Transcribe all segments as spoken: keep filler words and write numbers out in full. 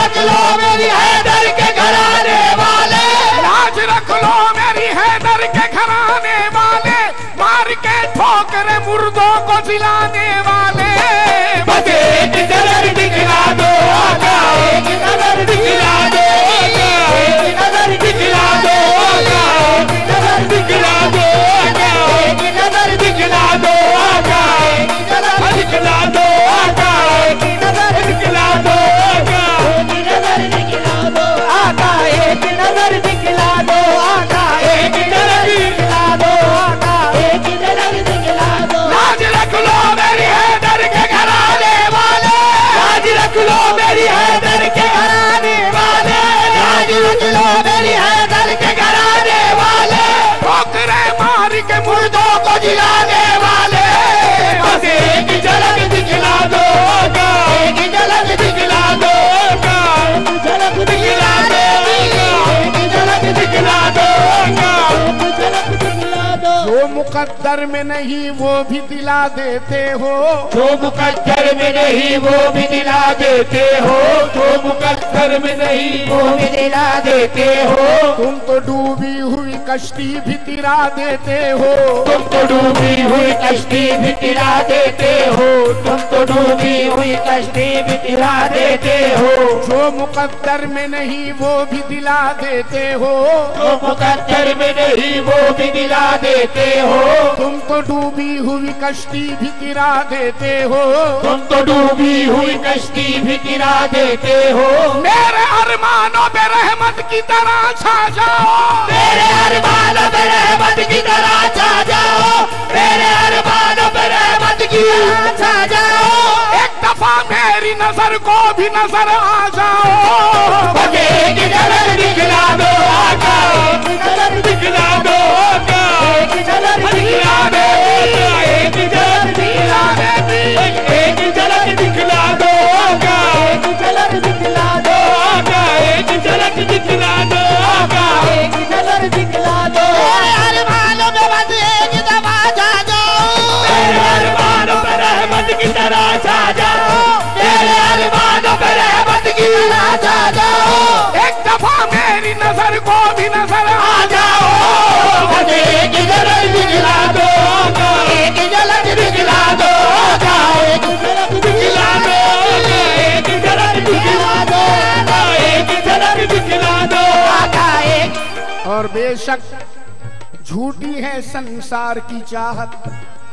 रख लो मेरी हैदर के घराने वाले, लाज रख लो मेरी हैदर के घराने वाले, मार के ठोकरे मुर्दों को जिलाने वाले। बस एक नजर दिखला दो आका, एक नजर दिखला दो आका, एक नजर दिखला दो आका, एक नजर दिखला दो आका, एक नजर दिखला दो आका, एक नजर दिखला दो आका, एक नजर दिखला दो आका, एक नजर दिखला दो आका, एक नजर दिखला दो आका, एक नजर दिखला दो आका, एक नजर दिखला दो। लाज रख लो मेरी हैदर के घराने वाले, लाज रख लो मेरी हैदर के घराने वाले, लाज रख लो मेरी हैदर के घराने वाले, ठोकरे मार के मुर्दों को जिलाने वाले। बस एक झलक दिखला दो आका, एक झलक दिखला दो आका, एक झलक दिखला दो आका, एक झलक दिखला दो आका, एक झलक दिखला दो। जो मुकद्दर में नहीं वो भी दिला देते हो, जो मुकद्दर में नहीं वो भी दिला देते हो, जो मुकद्दर में नहीं वो भी दिला देते हो। तुम तो डूबी हुई कश्ती भी तिरा देते हो, तुम तो डूबी हुई कश्ती भी तिरा देते हो, तुम तो डूबी हुई कश्ती भी तिरा देते हो। जो मुकद्दर में नहीं वो भी दिला देते हो, जो मुकद्दर में नहीं वो भी दिला देते हो। तुम तो डूबी हुई कश्ती भी तिरा देते हो, तुम तो डूबी हुई कश्ती भी तिरा देते हो। मेरे अरमानों पे रहमत की तरह छा जाओ, मेरे अरमानों पे रहमत की तरह छा जाओ, मेरे अरमानों पे रहमत की तरह छा जाओ। एक दफा मेरी नजर को भी नजर आ जाओ। बस एक झलक दिखला दो आका, एक झलक दिखला दो आका, एक झलक दिखला दो आका, एक झलक दिखला दो, एक झलक दिखला दो आका, एक झलक दिखला दो आका, एक झलक दिखला दो आका, एक झलक दिखला दो। अरमानों में बस एक दफा छा जाओ, मेरे अरमानों पे रहमत की तरह छा जाओ, मेरे अरमानों पे रहमत की तरह छा जाओ। एक दफा मेरी नजर को भी नजर आ जाओ। बस एक झलक दिखला दो आका, एक झलक दिखला दो आका, एक झलक दिखला दो आका, एक झलक दिखला दो आका, एक झलक दिखला दो आका, एक। और बेशक झूठी है संसार की चाहत,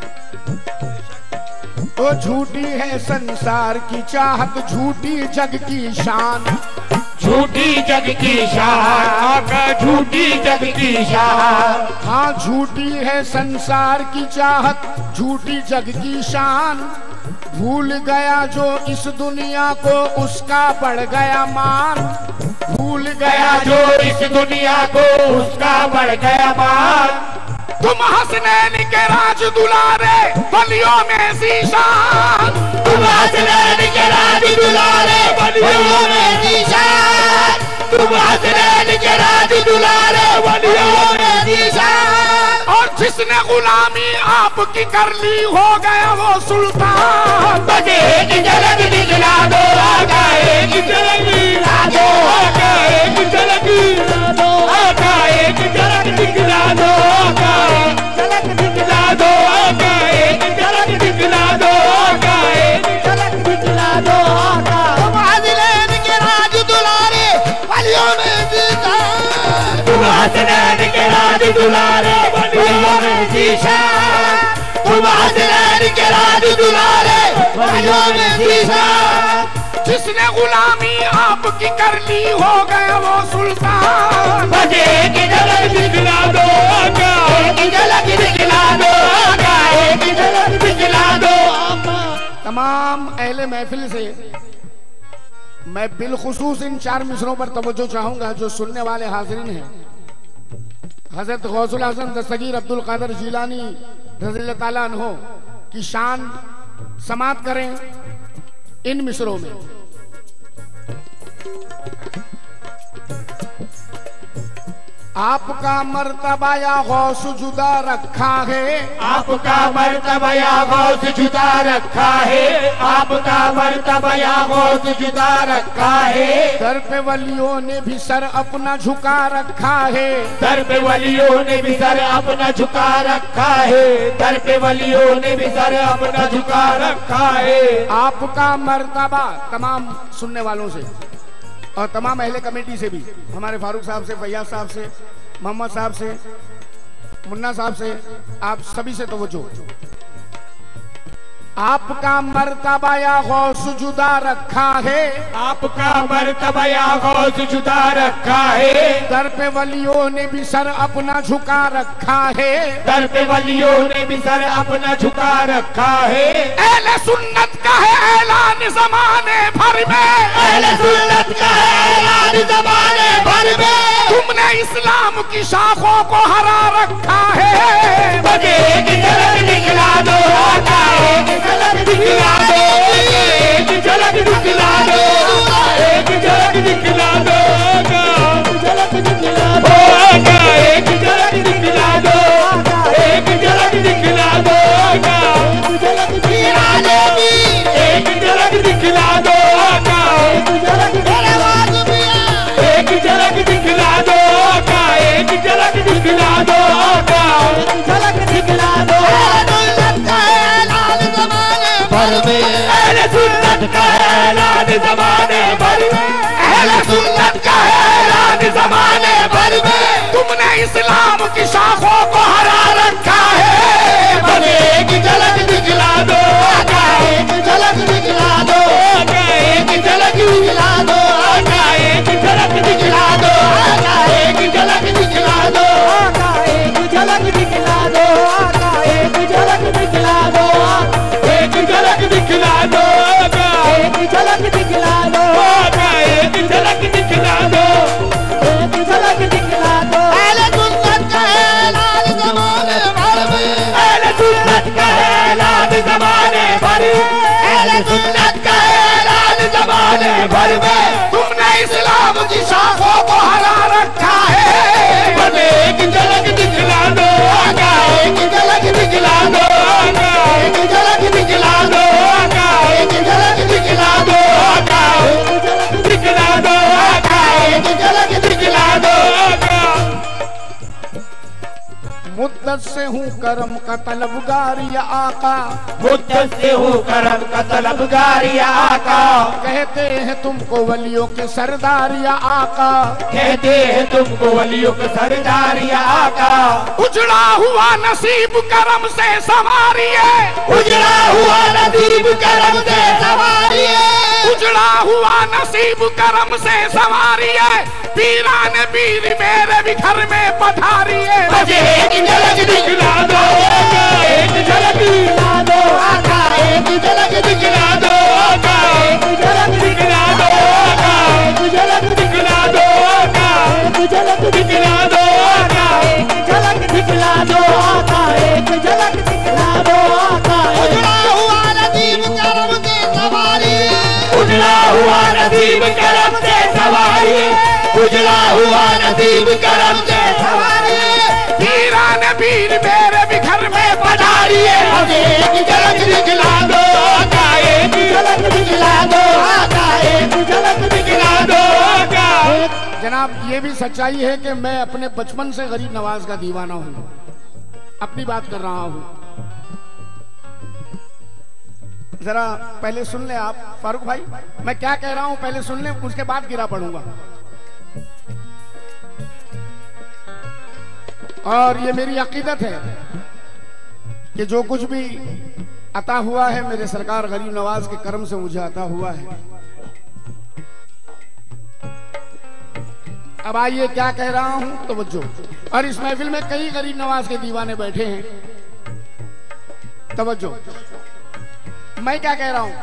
तो झूठी है संसार की चाहत, झूठी जग की शान, झूठी जग की शान आका, झूठी जग की शान। हाँ झूठी है संसार की चाहत, झूठी जग की शान। भूल गया जो इस दुनिया को उसका बढ़ गया मान, भूल गया जो इस दुनिया को उसका बढ़ गया मान। तुम हसनैन के राज दुलारे बलियों में शीशान, तुम हसनैन के राज दुलारे बलियों में शीशान, तुम हसनैन के राज दुलारे बलियों में शीशान। और जिसने गुलामी आपकी कर ली हो गया वो सुल्तान। बस एक झलक दिखला दो आका, एक झलक दिखला दो आका, एक झलक दिखला दो आका, एक झलक दिखला दो आका, झलक दिखला दो आका, एक झलक दिखला दो आका, एक झलक दिखला दो आका। तुम हसनैन के राज दुलारे बलियों में शीशान, तुम हसनैन के राज दुलारे बलियों में शीशान, तुम हसनैन के राज दुलारे बलियों में शीशान। जिसने गुलामी आपकी कर ली हो गया वो सुल्तान। बस एक झलक दिखला दो आका, एक झलक दिखला दो आका, एक झलक दिखला दो आका। तमाम अहले महफिल से मैं बिलखुसूस इन चार मिसरों पर तवज्जो चाहूंगा जो सुनने वाले हाजिरीन हैं। हजरत गौसुल आज़म दस्तगीर अब्दुल कादिर जिलानी रज़ियल्लाहु ताला अन्हो की शान समात करें इन मिसरों में। आपका मर्तबा या गौस जुदा रखा है, आपका मर्तबा या गौस जुदा रखा है, आपका मर्तबा या गौस जुदा रखा है। दर पे वलियों ने भी सर अपना झुका रखा है, दर पे वलियों ने भी सर अपना झुका रखा है, दर पे वलियों ने भी सर अपना झुका रखा है। आपका मर्तबा तमाम सुनने वालों से और तमाम अहले कमेटी से भी, हमारे फारूक साहब से, फैयाज साहब से, मोहम्मद साहब से, मुन्ना साहब से, आप सभी से तवज्जो। आपका मर्तबा या गौस जुदा रखा है, आपका मर्तबा या गौस जुदा रखा है। दर पे वलियों ने भी सर अपना झुका रखा है, दर पे वलियों ने भी सर अपना झुका रखा है। अहले सुन्नत का है ऐलान जमाने भर में, अहले सुन्नत का है ऐलान ज़माने भर में। तुमने इस्लाम की शाखों को हरा रखा है। बजे एक झलक दिखला दो, एक झलक दिखला दो, एक झलक दिखला दो, एक झलक दिखला दो, एक झलक दिखला दो, एक झलक दिखला दो, एक झलक दिखला दो, एक झलक दिखला दो, एक झलक दिखला दो, एक झलक दिखला दो, एक झलक दिखला दो, एक झलक दिखला दो, एक झलक दिखला दो। अहले सुन्नत का ऐलान ज़माने भर में, अहले सुन्नत का है ऐलान जमाने भर में। तुमने इस्लाम की शाखों को हरा रखा है। बस एक झलक दिखला दो, एक झलक दिखला दो, एक झलक दिखला दो, एक झलक दिखला दो, एक झलक दिखला दो, एक झलक दिखला दो, एक झलक दिखला दो, एक झलक दिखला दो, एक झलक दिखला दो, एक झलक दिखला दो, एक झलक दिखला दो। अहले सुन्नत का ऐलान ज़माने भर में, अहले सुन्नत का ऐलान ज़माने भर में, अहले सुन्नत का ऐलान ज़माने भर में। तुमने इस्लाम की शाखों को हरा रखा है। बस एक झलक दिखला दो, एक झलक दिखला दो, एक झलक दिखला दो, एक झलक दिखला दो, एक झलक दिखला दो, एक झलक दिखला दो। मुद्दत से हूँ करम का तलबगार या आका, मुद्दत से हूँ करम का तलबगार या आका, कहते हैं तुमको वलियों के सरदार या आका। कहते हैं तुमको वलियों के सरदार या आका। उजड़ा हुआ नसीब करम से संवारिए, उजड़ा हुआ नसीब करम से संवारिए, उजड़ा हुआ नसीब करम से संवारिए। पीरान पीर मेरे भी घर में पधारिए। बजे एक झलक दिखला दो, एक झलक दिखला दो, एक झलक दिखला दो, एक झलक दिखला दो, एक झलक दिखला दो, एक झलक दिखला दो, एक झलक दिखला दो, एक झलक दिखला दो। उजड़ा हुआ नसीब करम से संवारिए, उजड़ा हुआ नसीब करम से संवारिए, उजड़ा हुआ नसीब करम से संवारिए। पीरान पीर मेरे भी घर में पधारिए। एक झलक दिखला दो, एक झलक दिखला दो, एक झलक दिखला दो। जनाब, ये भी सच्चाई है कि मैं अपने बचपन से गरीब नवाज का दीवाना हूँ। अपनी बात कर रहा हूँ, जरा पहले सुन ले आप फारूक भाई, मैं क्या कह रहा हूँ पहले सुन ले, उसके बाद गिरा पड़ूंगा। और ये मेरी अकीदत है कि जो कुछ भी अता हुआ है मेरे सरकार गरीब नवाज के करम से मुझे अता हुआ है। अब आइए क्या कह रहा हूं, तवज्जो। और इस महफिल में कई गरीब नवाज के दीवाने बैठे हैं, तवज्जो। मैं क्या कह रहा हूं,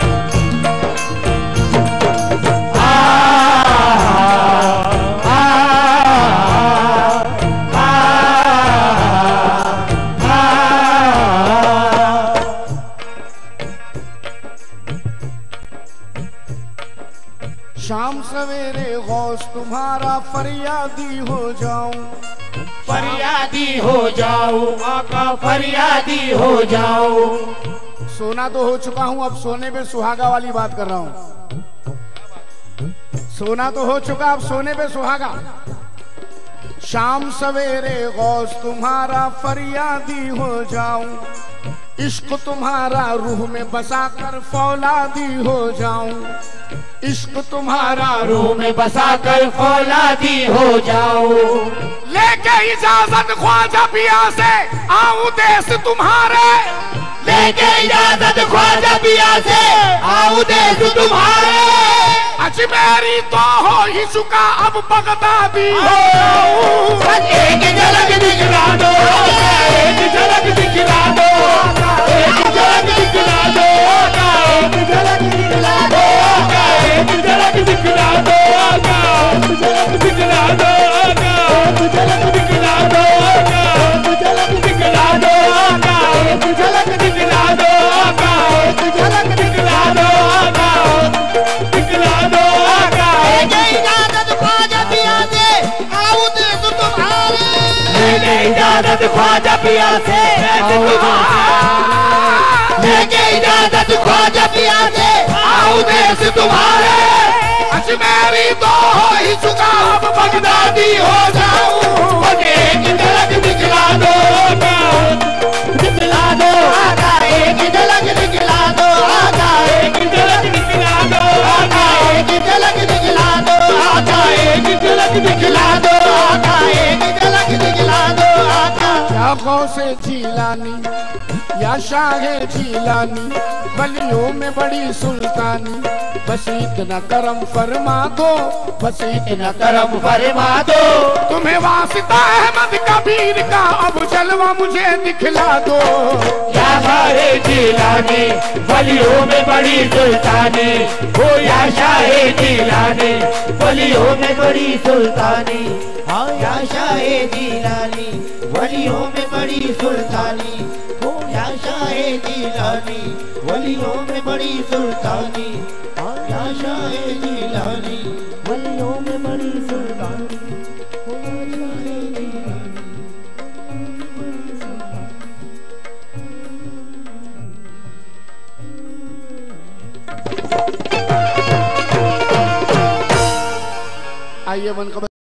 आ शाम सवेरे गौस तुम्हारा फरियादी हो जाऊं, फरियादी हो जाओ आका, फरियादी हो जाओ। सोना तो हो चुका हूं, अब सोने पे सुहागा वाली बात कर रहा हूं। सोना तो हो चुका, अब सोने पे सुहागा। शाम सवेरे गौस तुम्हारा फरियादी हो जाऊं, इश्क तुम्हारा रूह में बसा कर फौलादी हो जाऊं, इश्क तुम्हारा रूह में बसा कर फौलादी हो जाओ। लेके इजाजत ख्वाजा पिया से आऊं देश तुम्हारे, लेके इजाजत ख्वाजा पिया से आऊं देश तुम्हारे। अजमेरी तो हो ही चुका, अब बगदादी हो जाऊं। एक झलक दिखला दो, एक झलक दिखला दो, एक झलक दिखला दो, एक झलक दिखला दो, एक झलक दिखला दो, एक झलक दिखला दो, एक झलक दिखला दो, एक झलक दिखला दो, एक झलक दिखला दो, एक झलक दिखला दो, दिखला दो। इजाजत ख्वाजा पिया से आऊं देश तुम्हारे, लेके इजाजत ख्वाजा पिया से लेके इजाजत ख्वाजा पिया से आऊं देश तुम्हारे। अजमेरी तो हो ही चुका, अब बगदादी हो जाऊं। एक झलक दिखला दो, दिखला दो, एक झलक दिखला दो, एक झलक दिखला दो, एक झलक दिखला दो, एक झलक दिखला दो, एक झलक दिखला दो। या गौसे जीलानी या शाहे जीलानी, बलियों में बड़ी सुल्तानी, बस इतना करम फरमा दो, बस इतना करम फरमा दो। तुम्हें वास्ता अहमद कबीर का, अब जलवा मुझे दिखला दो। या शाहे जीलानी, बलियों में बड़ी सुल्तानी, हो या शाहे जीलानी, बलियों में बड़ी सुल्तानी। हाँ या शाहे जीलानी, वलियों में बड़ी सुल्तानी, हो या शाहे जीलानी, वलियों में बड़ी सुल्तानी। हाँ या शाहे जीलानी, वलियों में बड़ी सुल्तानी, हो या शाहे जीलानी। आइए बनकर